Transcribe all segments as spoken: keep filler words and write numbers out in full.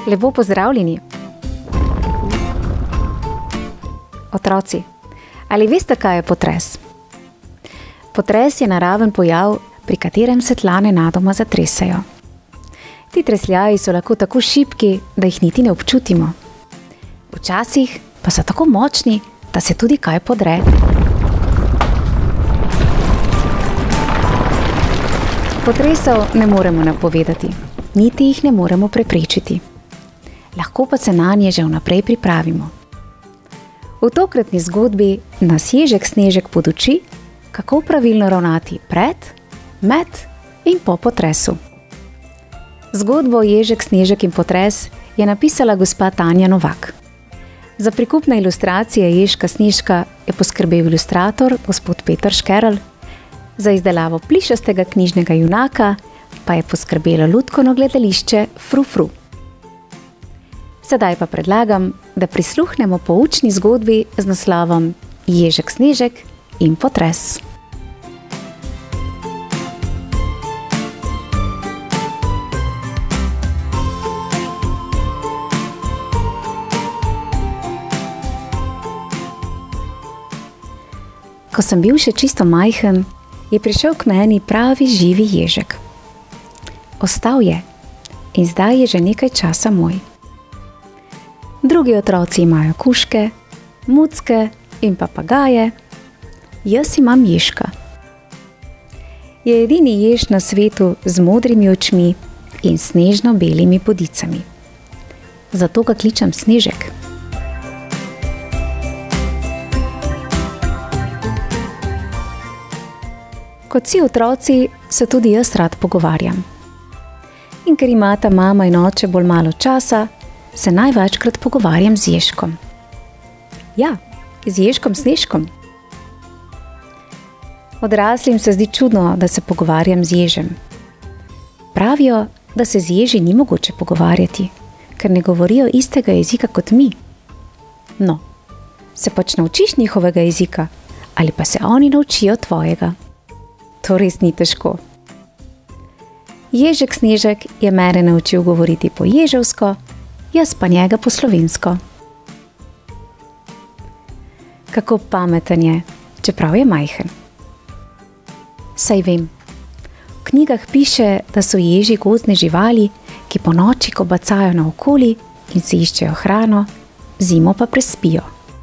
Lepo pozdravljeni. Otroci, ali veste, kaj je potres? Potres je naraven pojav, pri katerem se tla nenadoma zatresejo. Ti tresljaji so lahko tako šibki, da jih niti ne občutimo. Včasih pa so tako močni, da se tudi kaj podre. Potresov ne moremo napovedati, niti jih ne moremo preprečiti. Lahko pa se nanje že vnaprej pripravimo. V tokratni zgodbi nas Jezek Snezek poduči, kako pravilno ravnati pred, med in po potresu. Zgodbo Jezek Snezek in potres je napisala gospa Tanja Novak. Za prikupne ilustracije Ježka Snezka je poskrbel ilustrator gospod Peter Škerl, za izdelavo plišastega knjižnega junaka pa je poskrbelo lutkovno gledališče Fru Fru. Sedaj pa predlagam, da prisluhnemo poučni zgodbi z naslovom Jezek Snezek in potres. Ko sem bil še čisto majhen, je prišel k meni pravi živi ježek. Ostal je in zdaj je že nekaj časa moj. Drugi otroci imajo kužke, mucke in papagaje, jaz imam ježka. Je edini jež na svetu z modrimi očmi in snežno-belimi podicami. Zato ga kličem Snežek. Kot vsi otroci se tudi jaz rad pogovarjam. In ker imata mama in oče bolj malo časa, se največkrat pogovarjam z ježkom. Ja, z ježkom Snežkom. Odraslim se zdi čudno, da se pogovarjam z ježem. Pravijo, da se z ježi ni mogoče pogovarjati, ker ne govorijo istega jezika kot mi. No, se pač naučiš njihovega jezika, ali pa se oni naučijo tvojega. To res ni težko. Jezek Snezek je mene naučil govoriti po ježevsko, jaz pa njega po slovensko. Kako pameten je, čeprav je majhen. Saj vem, v knjigah piše, da so ježi gozdne živali, ki po noči kobacajo naokoli in si iščejo hrano, zimo pa prespijo.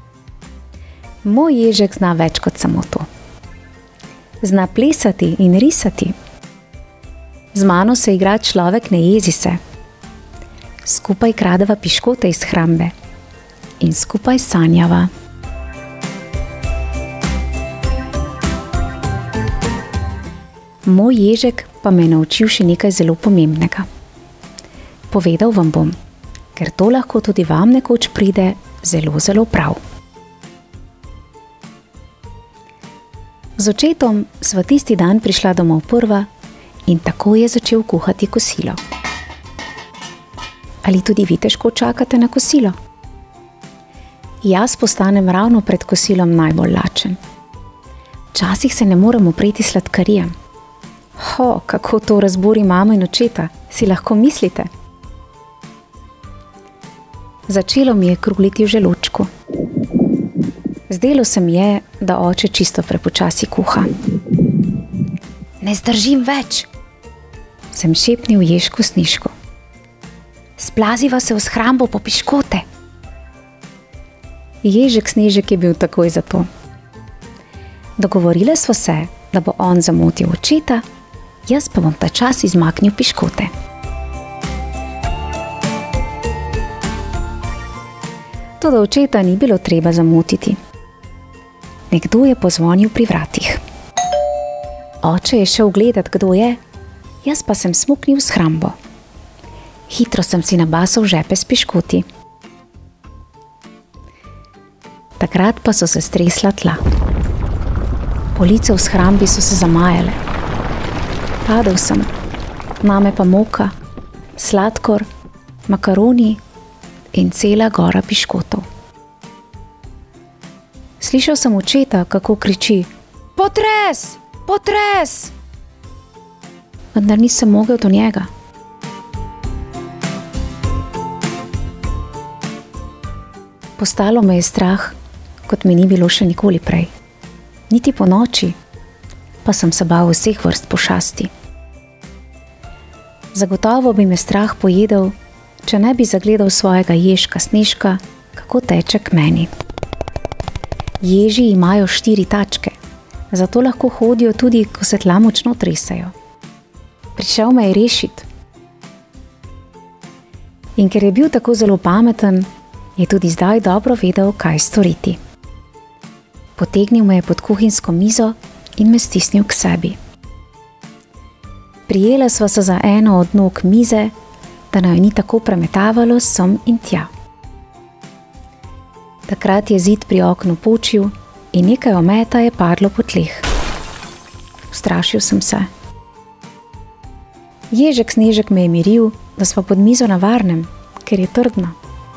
Moj ježek zna več kot samo to. Zna plesati in risati. Z mano se igra človek, ne jezi se. Skupaj kradeva piškote iz hrambe in skupaj sanjava. Moj ježek pa me je naučil še nekaj zelo pomembnega. Povedal vam bom, ker to lahko tudi vam nekoč pride zelo, zelo prav. Z očetom sva tisti dan prišla domov prva in tako je začel kuhati kosilo. Ali tudi vi težko čakate na kosilo? Jaz postanem ravno pred kosilom najbolj lačen. Včasih se ne morem upreti sladkarijam. Ho, kako to razburi mamo in očeta, si lahko mislite? Začelo mi je kruliti v želodčku. Zdelo se mi je, da oče čisto prepočasi kuha. Ne zdržim več, sem šepnil ježku Snežku. Splaziva se v shrambo po piškote. Jezek Snezek je bil takoj za to. Dogovorile sva se, da bo on zamotil očeta, jaz pa bom ta čas izmaknil piškote. Toda očeta ni bilo treba zamotiti. Nekdo je pozvonil pri vratih. Oče je šel gledat, kdo je, jaz pa sem smuknil v shrambo. Hitro sem si nabasal žepe s piškoti. Takrat pa so se stresla tla. Police v shrambi so se zamajale. Padel sem, name pa moka, sladkor, makaroni in cela gora piškotov. Slišal sem očeta, kako kriči: Potres! Potres! Vendar nisem mogel do njega. Postalo me je strah, kot me ni bilo še nikoli prej. Niti po noči, pa sem se bal vseh vrst pošasti. Zagotovo bi me strah pojedel, če ne bi zagledal svojega ježka Snežka, kako teče k meni. Ježi imajo štiri tačke, zato lahko hodijo tudi, ko se tla močno tresajo. Prišel me je rešit. In ker je bil tako zelo pameten, je tudi zdaj dobro vedel, kaj storiti. Potegnil me je pod kuhinjsko mizo in me stisnil k sebi. Prijela sva se za eno od nog mize, da naj ni tako premetavalo sem in tja. Takrat je zid pri oknu počil in nekaj ometa je padlo po tleh. Ustrašil sem se. Jezek Snezek me je miril, da sva pod mizo na varnem, ker je trdna.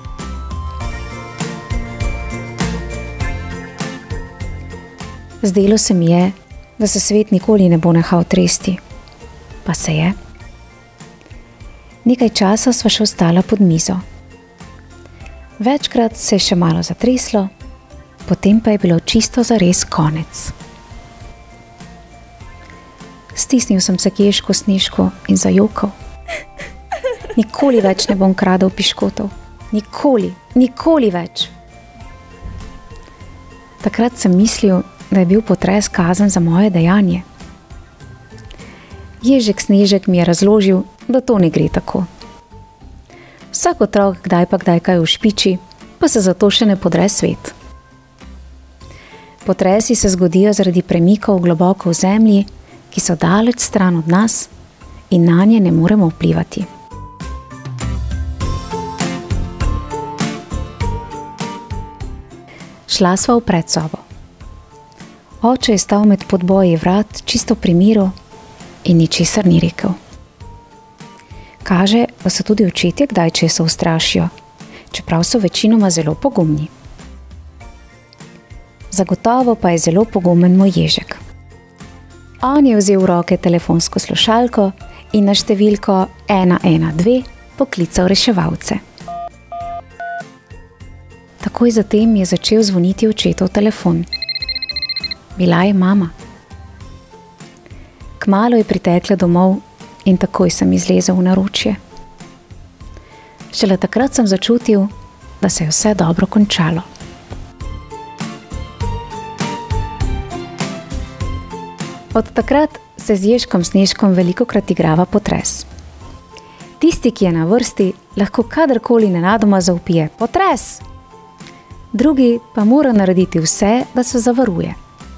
Zdelo se mi je, da se svet nikoli ne bo nehal tresti. Pa se je. Nekaj časa sva še ostala pod mizo. Večkrat se je še malo zatreslo, potem pa je bilo čisto zares konec. Stisnil sem se k ježku Snežku in zajokal. Nikoli več ne bom kradel piškotov. Nikoli, nikoli več. Takrat sem mislil, da je bil potres kazen za moje dejanje. Jezek Snezek mi je razložil, da to ne gre tako. Vsak otrok kdaj pa kdaj kaj ušpiči, pa se zato še ne podre svet. Potresi se zgodijo zaradi premikov globoko v zemlji, ki so daleč stran od nas in nanje ne moremo vplivati. Šla sva v predsobo. Oče je stal med podboji vrat čisto pri miru in ničesar ni rekel. Kaže, da so tudi očetje kdaj česa ustrašijo, čeprav so večinoma zelo pogumni. Zagotovo pa je zelo pogumen moj ježek. On je vzel v roke telefonsko slušalko in na številko ena ena dve poklical reševalce. Takoj zatem je začel zvoniti očetov telefon. Bila je mama. Kmalu je pritekla domov in takoj sem izlezel v naročje. Šele takrat sem začutil, da se je vse dobro končalo. Od takrat se z ježkom Snežkom velikokrat igrava potres. Tisti, ki je na vrsti, lahko kadarkoli nenadoma zavpije potres. Drugi pa mora narediti vse, da se zavaruje.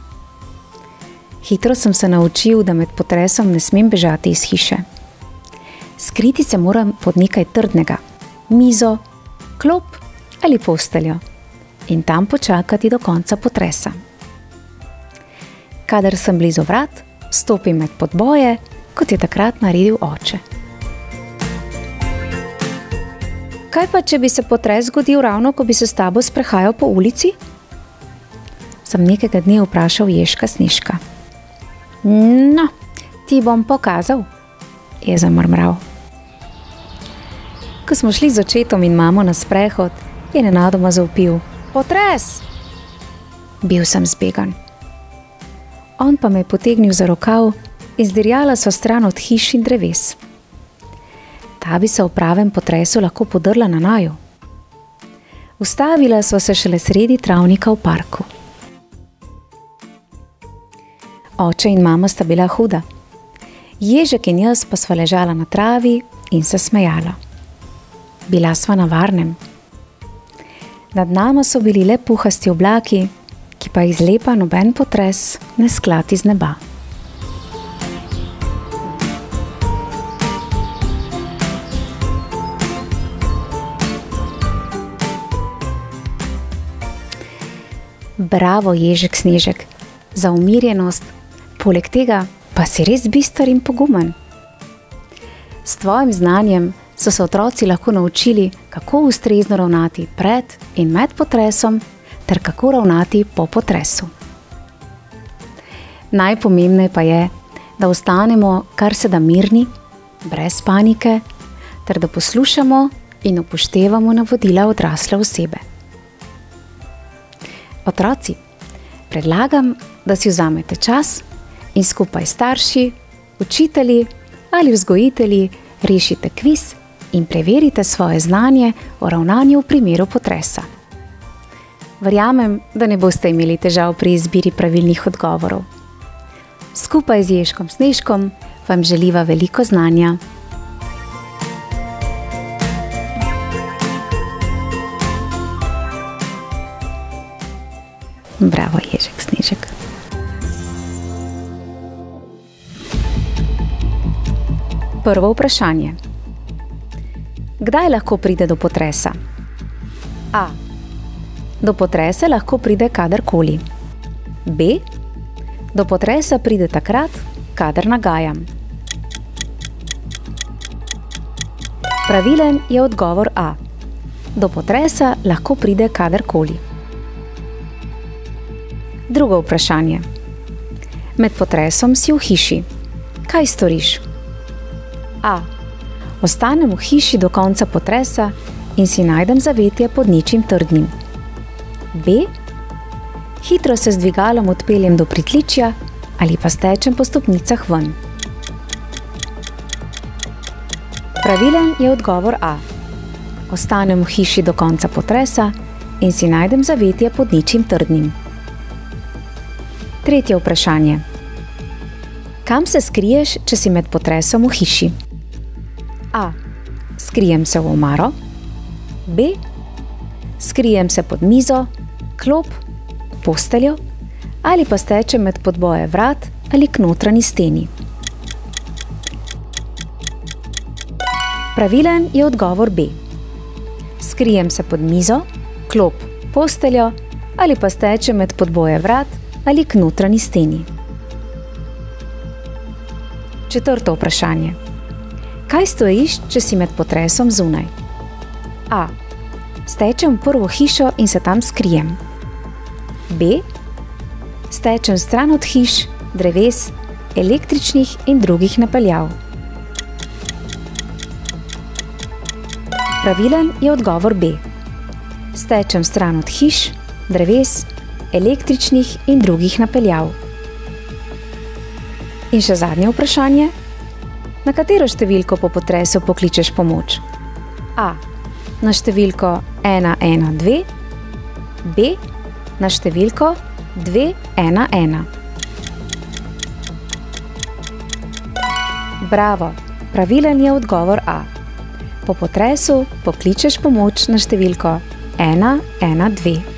Hitro sem se naučil, da med potresom ne smem bežati iz hiše. Skriti se moram pod nekaj trdnega, mizo, klop ali posteljo in tam počakati do konca potresa. Kadar sem blizu vrat, stopim med podboje, kot je takrat naredil oče. Kaj pa, če bi se potres zgodil ravno, ko bi se s tabo sprehajal po ulici? Sem nekega dne vprašal ježka Snežka. No, ti bom pokazal, je zamrmral. Ko smo šli z očetom in mamo na sprehod, je nenadoma zavpil potres. Bil sem zbegan. On pa me je potegnil za rokav in zdirjala sva stran od hiš in dreves. Ta bi se v pravem potresu lahko podrla na naju. Ustavila sva se šele sredi travnika v parku. Oče in mama sta bila huda. Ježek in jaz pa sva ležala na travi in se smejala. Bila sva na varnem. Nad nama so bili le puhasti oblaki, ki pa jih zlepa noben potres ne sklati z neba. Bravo, Jezek Snezek, za umirjenost, poleg tega pa si res bister in pogumen. S tvojim znanjem so se otroci lahko naučili, kako ustrezno ravnati pred in med potresom, ter kako ravnati po potresu. Najpomembneje pa je, da ostanemo kar se da mirni, brez panike, ter da poslušamo in upoštevamo navodila odrasle osebe. Otroci, predlagam, da si vzamete čas in skupaj s starši, učitelji ali vzgojitelji rešite kviz in preverite svoje znanje o ravnanju v primeru potresa. Verjamem, da ne boste imeli težav pri izbiri pravilnih odgovorov. Skupaj z Jezkom Snezkom vam želiva veliko znanja. Bravo, Jezek Snezek. Prvo vprašanje. Kdaj lahko pride do potresa? A. Do potresa lahko pride kadarkoli. B. Do potresa pride takrat, kadar nagajam. Pravilen je odgovor A. Do potresa lahko pride kadarkoli. Drugo vprašanje. Med potresom si v hiši. Kaj storiš? A. Ostanem v hiši do konca potresa in si najdem zavetje pod ničim trdnim. B. Hitro se z dvigalom odpeljem do pritličja ali pa stečem po stopnicah ven. Pravilen je odgovor A. Ostanem v hiši do konca potresa in si najdem zavetje pod ničim trdnim. Tretje vprašanje. Kam se skriješ, če si med potresom v hiši? A. Skrijem se v omaro. B. Skrijem se pod mizo, klop, posteljo ali pa stečem med podboje vrat ali k notranji steni. Pravilen je odgovor B. Skrijem se pod mizo, klop, posteljo ali pa stečem med podboje vrat ali k notranji steni. Četrto vprašanje. Kaj storiš, če si med potresom zunaj? A. Stečem v prvo hišo in se tam skrijem. B. Stečem stran od hiš, dreves, električnih in drugih napeljav. Pravilen je odgovor B. Stečem stran od hiš, dreves, električnih in drugih napeljav. In še zadnje vprašanje. Na katero številko po potresu pokličeš pomoč? A. Na številko ena ena dve. B. Na številko dve ena ena. Bravo! Pravilen je odgovor A. Po potresu pokličeš pomoč na številko ena ena dve.